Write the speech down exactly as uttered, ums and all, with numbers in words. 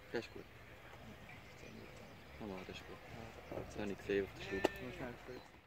Dat is goed. Nou, dat is goed. Dat is niet veel te zoeken.